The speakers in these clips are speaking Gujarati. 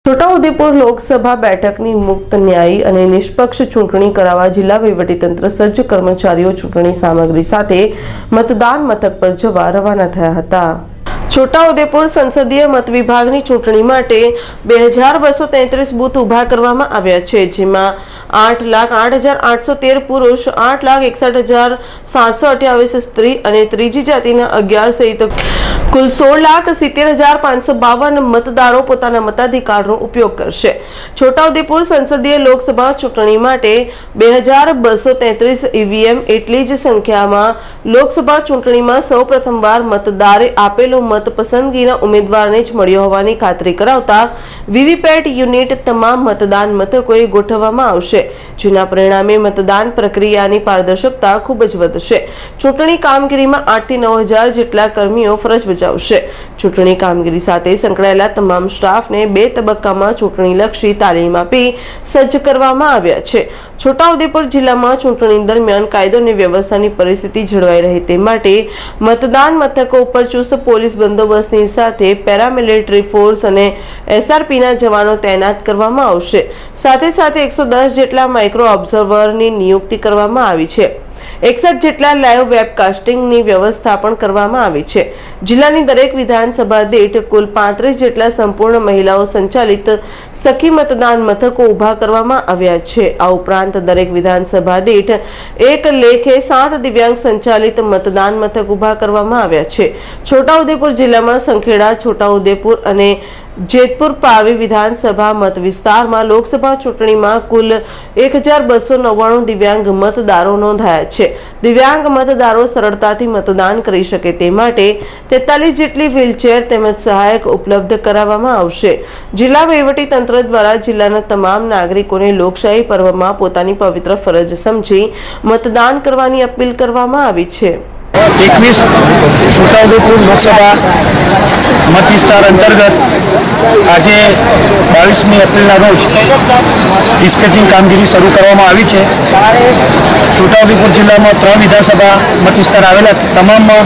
છોટાઉદેપુર લોકસભા બેઠકની મુક્ત, ન્યાયી અને નિષ્પક્ષ ચૂંટણી કરાવવા જિલ્લા વહીવટીતંત્ર સજ્જ, કર્મચારીઓ ચૂંટણી સામગ્રી સાથે મતદાન મથક પર જવા રવાના થયા હતા। છોટાઉદેપુર સંસદીય મત વિભાગની ચૂંટણી માટે 2233 બૂથ ઉભા કરવામાં આવ્યા છે, જેમાં 8,08,813 પુરુષ, 8,61,728 સ્ત્રી અને ત્રીજી જાતિના 11 સહિત કુલ 16,70,552 મતદારો પોતાના મતાધિકારનો ઉપયોગ કરશે। છોટાઉદેપુર સંસદીય લોકસભા ચૂંટણી માટે 2233 ઈવીએમ એટલી જ સંખ્યામાં લોકસભા ચૂંટણીમાં સૌ પ્રથમવાર મતદારે આપેલો મત પસંદગીના ઉમેદવારને જ મળ્યો હોવાની ખાતરી કરાવતા વીવીપેટ યુનિટ તમામ મતદાન મથકોએ ગોઠવવામાં આવશે, જેના પરિણામે મતદાન પ્રક્રિયાની પારદર્શકતા ખૂબ જ વધશે। ચૂંટણી કામગીરીમાં 8 થી 9,000 જેટલા કર્મીઓ ફરજ બજાવશે। ચૂંટણી કામગીરી સાથે સંકળાયેલા તમામ સ્ટાફને 2 તબક્કામાં ચૂંટણીલક્ષી તાલીમ આપી સજ્જ કરવામાં આવ્યા છે। છોટાઉદેપુર જિલ્લામાં ચૂંટણી દરમિયાન કાયદો અને વ્યવસ્થાની પરિસ્થિતિ જળવાઈ રહે તે માટે મતદાન મથકો ઉપર ચુસ્ત પોલીસ બંદોબસ્તની સાથે પેરામિલિટરી ફોર્સ અને એસઆરપીના જવાનો તૈનાત કરવામાં આવશે। સાથે સાથે 110 જેટલા માઇક્રો ઓબ્ઝર્વરની નિયુક્તિ કરવામાં આવી છે। 61 જેટલા લાઈવ વેબકાસ્ટિંગની વ્યવસ્થા પણ કરવામાં આવી છે। જિલ્લાની દરેક વિધાનસભા દીઠ કુલ 35 જેટલા સંપૂર્ણ મહિલાઓ સંચાલિત સખી મતદાન મથકો ઉભા કરવામાં આવ્યા છે। આ ઉપરાંત દરેક વિધાનસભા દીઠ એક લેખે 7 દિવ્યાંગ સંચાલિત મતદાન મથક ઉભા કરવામાં આવ્યા છે। છોટાઉદેપુર જિલ્લામાં સંખેડા, છોટાઉદેપુર અને જેતપુર પાવી વિધાનસભા મત વિસ્તારમાં લોકસભા ચૂંટણીમાં કુલ 1299 દિવ્યાંગ મતદારો નોંધાયા છે। દિવ્યાંગ મતદારો સરળતાથી મતદાન કરી શકે તે માટે 43 જેટલી વ્હીલચેર તેમજ સહાયક ઉપલબ્ધ કરાવવામાં આવશે। જિલ્લા વહીવટીતંત્ર દ્વારા જિલ્લાના તમામ નાગરિકોને લોકશાહી પર્વમાં પોતાની પવિત્ર ફરજ સમજી મતદાન કરવાની અપીલ કરવામાં આવી છે। 21 છોટાઉદેપુર લોકસભા મત વિસ્તાર અંતર્ગત આજે 22મી એપ્રિલના રોજ ડિસ્પેચિંગ કામગીરી શરૂ કરવામાં આવી છે। છોટાઉદેપુર જિલ્લામાં 3 વિધાનસભા મત વિસ્તાર આવેલા તમામમાં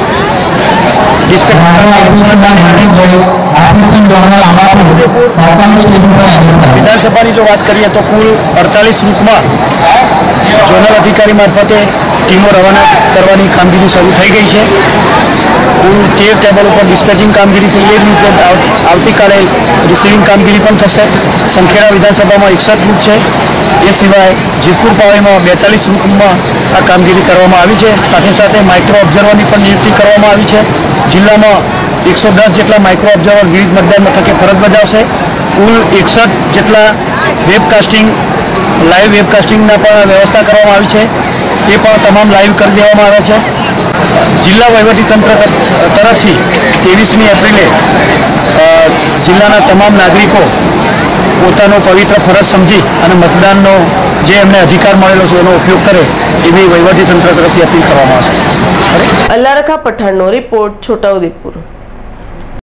વિધાનસભાની જો વાત કરીએ તો કુલ 48 રૂટમાં ઝોનલ અધિકારી મારફતે ટીમો રવાના કરવાની કામગીરી શરૂ થઈ ગઈ છે। કુલ 13 ટેબલ ઉપર ડિસ્પેચિંગ કામગીરી છે। એ રીતે આવતીકાલે રિસીવિંગ કામગીરી પણ થશે। સંખેડા વિધાનસભામાં 61 રૂટ છે। એ સિવાય જેતપુર પાવીમાં 42 રૂટમાં આ કામગીરી કરવામાં આવી છે। સાથે સાથે માઇક્રો ઓબ્ઝર્વરની પણ નિયુક્તિ કરવામાં આવી છે। જિલ્લામાં 110 જેટલા માઇક્રો ઓબ્ઝર્વર વિવિધ મતદાન મથકે ફરજ બજાવશે। કુલ 61 જેટલા વેબકાસ્ટિંગ, લાઈવ વેબકાસ્ટિંગના પણ વ્યવસ્થા કરવામાં આવી છે। એ પણ તમામ લાઈવ કરી દેવામાં આવ્યા છે। જિલ્લા વહીવટીતંત્ર તરફથી 23મી એપ્રિલે જિલ્લાના તમામ નાગરિકો પોતાનો પવિત્ર ફરજ સમજી અને મતદાનનો જે એમને અધિકાર મળેલો છે એનો ઉપયોગ કરે એવી વહીવટીતંત્ર તરફથી અપીલ કરવામાં આવશે। અલ્લારખા પઠાણનો રિપોર્ટ, છોટાઉદેપુર।